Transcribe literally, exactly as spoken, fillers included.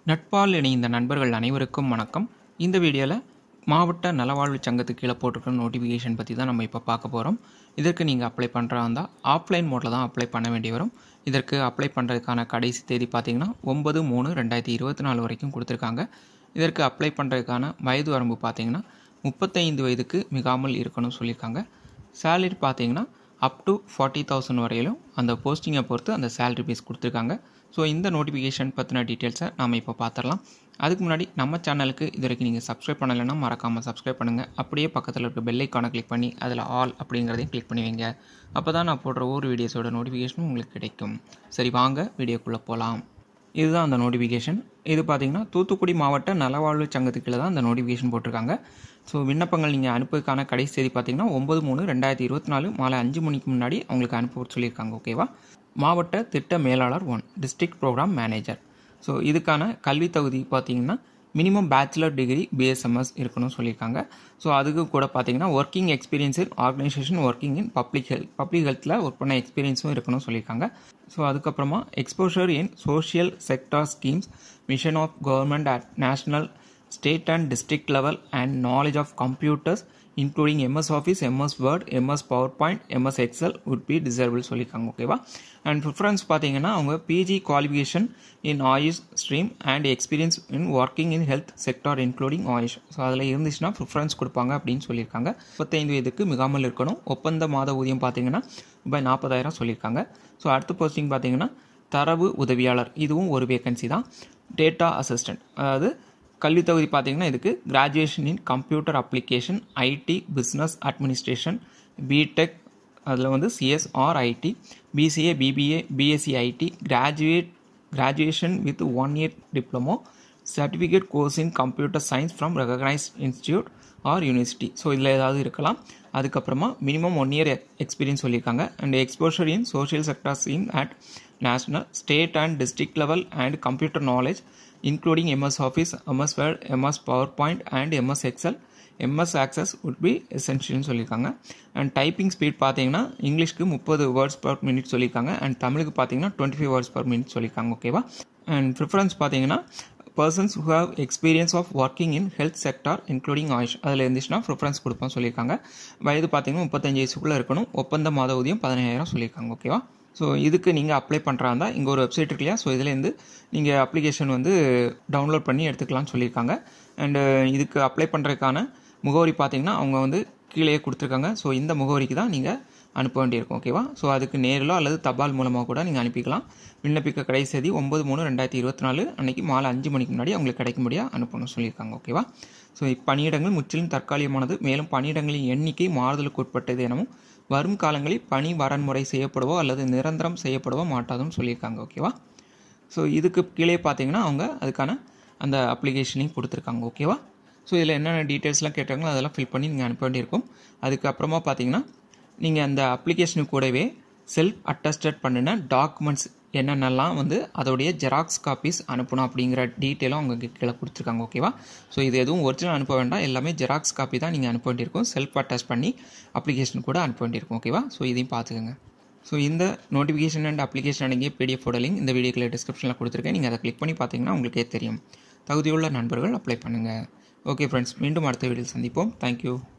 நட்பால் இணைந்த நண்பர்கள் அனைவருக்கும் வணக்கம். இந்த வீடியோவில் மாவட்ட நலவாழ்வு சங்கத்துக்கு கீழே போட்டிருக்கிற நோட்டிஃபிகேஷன் பற்றி தான் நம்ம இப்போ பார்க்க போகிறோம். இதற்கு நீங்கள் அப்ளை பண்ணுறா இருந்தால் ஆஃப்லைன் மோடில் தான் அப்ளை பண்ண வேண்டி வரும். இதற்கு அப்ளை பண்ணுறதுக்கான கடைசி தேதி பார்த்திங்கன்னா ஒம்பது மூணு ரெண்டாயிரத்தி இருபத்தி நாலு வரைக்கும் கொடுத்துருக்காங்க. இதற்கு அப்ளை பண்ணுறதுக்கான வயது வரம்பு பார்த்திங்கன்னா முப்பத்தைந்து வயதுக்கு மிகாமல் இருக்கணும்னு சொல்லியிருக்காங்க. சேலரி பார்த்திங்கன்னா அப் டு ஃபார்ட்டி தௌசண்ட் வரையிலும் அந்த போஸ்டிங்கை பொறுத்து அந்த சேலரி பேஸ் கொடுத்துருக்காங்க. ஸோ இந்த நோட்டிஃபிகேஷன் பற்றின டீட்டெயில்ஸை நாம் இப்போ பார்த்துடலாம். அதுக்கு முன்னாடி நம்ம சேனலுக்கு இது வரைக்கும் நீங்கள் சப்ஸ்கிரைப் பண்ணலைன்னா மறக்காமல் சப்ஸ்கிரைப் பண்ணுங்கள். அப்படியே பக்கத்தில் இருக்க பெல் ஐக்கானை கிளிக் பண்ணி அதில் ஆல் அப்படிங்கிறதையும் கிளிக் பண்ணி வைங்க. அப்போ தான் நான் போடுற ஒவ்வொரு வீடியோஸோட நோட்டிஃபிகேஷனும் உங்களுக்கு கிடைக்கும். சரி, வாங்க வீடியோக்குள்ளே போகலாம். இதுதான் அந்த நோட்டிஃபிகேஷன். இது பார்த்திங்கன்னா தூத்துக்குடி மாவட்ட நலவாழ்வு சங்கத்துக்கு கீழே தான் அந்த நோட்டிஃபிகேஷன் போட்டிருக்காங்க. ஸோ விண்ணப்பங்கள் நீங்கள் அனுப்புவதற்கான கடைசி தேதி பார்த்திங்கன்னா ஒம்பது மூணு ரெண்டாயிரத்தி இருபத்தி நாலு மாலை அஞ்சு மணிக்கு முன்னாடி அவங்களுக்கு அனுப்ப சொல்லியிருக்காங்க. ஓகேவா? மாவட்ட திட்ட மேலாளர் one district program manager. So இதுக்கான கல்வி தகுதி பார்த்திங்கன்னா மினிமம் பேச்சுலர் டிகிரி பிஎஸ்எம்எஸ் இருக்கணும்னு சொல்லியிருக்காங்க. ஸோ அதுக்கு கூட பார்த்திங்கன்னா working experience in organisation working in public health public ஹெல்த்தில் ஒர்க் பண்ண எக்ஸ்பீரியன்ஸும் இருக்கணும்னு சொல்லியிருக்காங்க. ஸோ அதுக்கப்புறமா exposure in social sector schemes mission of government at national state and district level and knowledge of computers including MS Office, MS Word, MS PowerPoint, MS Excel would be desirable சொல்லியிருக்காங்க. ஓகேவா? And preference பார்த்தீங்கன்னா அவங்க PG qualification in AYUSH stream and experience in working in health sector including AYUSH. So அதில் இருந்துச்சுன்னா preference கொடுப்பாங்க அப்படின்னு சொல்லியிருக்காங்க. முப்பத்தைந்து வயதுக்கு மிகாமல் இருக்கணும். ஒப்பந்த மாத ஊதியம் பார்த்தீங்கன்னா ரூபாய் நாற்பதாயிரம் சொல்லியிருக்காங்க. ஸோ அடுத்த போஸ்டிங் பார்த்தீங்கன்னா தரவு உதவியாளர். இதுவும் ஒரு வேகன்சி தான். டேட்டா அசிஸ்டன்ட், அதாவது கல்வி தகுதி பார்த்திங்கன்னா இதுக்கு graduation in computer application, IT, business administration, BTech, அதில் வந்து CS or IT, BCA, BBA, BSc IT, graduate graduation with one year diploma, certificate course in computer science from recognised institute or university. So இதில் ஏதாவது இருக்கலாம். அதுக்கப்புறமா minimum one year experience சொல்லியிருக்காங்க. And exposure in social sector scheme at national, state and district level and computer knowledge including MS Office, MS Word, MS power point and MS Excel, MS Access would be essential சொல்லியிருக்காங்க. And typing speed பார்த்தீங்கன்னா இங்கிலீஷ்க்கு முப்பது words per minute சொல்லியிருக்காங்க. And தமிழுக்கு பார்த்தீங்கன்னா twenty five words per minute சொல்லியிருக்காங்க. ஓகேவா? And preference பார்த்தீங்கன்னா persons who have experience of working in health sector including AYUSH, அதில் இருந்துச்சுன்னா ப்ரிஃபரன்ஸ் கொடுப்போம் சொல்லியிருக்காங்க. வயது பார்த்தீங்கன்னா முப்பத்தஞ்சு வயசுக்குள்ளே இருக்கணும். ஒப்பந்த மாத ஊதியம் பதினாயிரம் சொல்லியிருக்காங்க. ஓகேவா? ஸோ இதுக்கு நீங்கள் அப்ளை பண்ணுறா இருந்தால் இங்கே ஒரு வெப்சைட் இருக்கு இல்லையா? ஸோ இதுலேருந்து நீங்கள் அப்ளிகேஷன் வந்து டவுன்லோட் பண்ணி எடுத்துக்கலாம்னு சொல்லியிருக்காங்க. அண்டு இதுக்கு அப்ளை பண்ணுறதுக்கான முகவரி பார்த்தீங்கன்னா அவங்க வந்து கீழே கொடுத்துருக்காங்க. ஸோ இந்த முகவரிக்கு தான் நீங்கள் அனுப்ப வேண்டியிருக்கும். ஓகேவா? ஸோ அதுக்கு நேரிலோ அல்லது தபால் மூலமாக கூட நீங்கள் அனுப்பிக்கலாம். விண்ணப்பிக்க கடைசி தேதி ஒம்பது மூணு ரெண்டாயிரத்தி இருபத்தி நாலு அன்றைக்கி மாலை அஞ்சு மணிக்கு முன்னாடி அவங்களுக்கு கிடைக்கும்படியாக அனுப்பணும்னு சொல்லியிருக்காங்க. ஓகேவா? ஸோ இப்பணியிடங்கள் முற்றிலும் தற்காலிகமானது. மேலும் பணியிடங்களின் எண்ணிக்கை மாறுதலுக்கு உட்பட்டது எனவும் வரும் காலங்களில் பணி வரன்முறை செய்யப்படுவோ அல்லது நிரந்தரம் செய்யப்படவோ மாட்டாதுன்னு சொல்லியிருக்காங்க. ஓகேவா? ஸோ இதுக்கு கீழே பார்த்தீங்கன்னா அவங்க அதுக்கான அந்த அப்ளிகேஷனையும் கொடுத்துருக்காங்க. ஓகேவா? ஸோ இதில் என்னென்ன டீட்டெயில்ஸ்லாம் கேட்டாங்களோ அதெல்லாம் ஃபில் பண்ணி நீங்கள் அனுப்ப வேண்டியிருக்கும். அதுக்கப்புறமா பார்த்தீங்கன்னா நீங்கள் அந்த அப்ளிகேஷனுக்கு கூடவே செல்ஃப் அட்டஸ்டட் பண்ணின டாக்குமெண்ட்ஸ் என்னென்னலாம் வந்து அதோடைய ஜெராக்ஸ் காப்பீஸ் அனுப்பணும் அப்படிங்கிற டீட்டெயிலும் அவங்க கீழே கொடுத்துருக்காங்க. ஓகேவா? ஸோ இது எதுவும் ஒரிஜினல் அனுப்ப வேண்டாம், எல்லாமே ஜெராக்ஸ் காப்பி தான் நீங்கள் அனுப்ப வேண்டியிருக்கும். செல்ஃப் அட்டாச் பண்ணி அப்ளிகேஷன் கூட அனுப்ப வேண்டியிருக்கும். ஓகேவா? ஸோ இதையும் பார்த்துக்கோங்க. ஸோ இந்த நோட்டிஃபிகேஷன் அண்ட் அப்ளிகேஷன் அடங்கிய பிடிஎஃபோட லிங்க் இந்த வீடியோக்கில் டிஸ்கிரிப்ஷனில் கொடுத்துருக்கேன். நீங்கள் அதை கிளிக் பண்ணி பார்த்தீங்கன்னா உங்களுக்கே தெரியும். தகுதியுள்ள நண்பர்கள் அப்ளை பண்ணுங்கள். ஓகே ஃப்ரெண்ட்ஸ், மீண்டும் அடுத்த வீடியோவில் சந்திப்போம். தேங்க்யூ.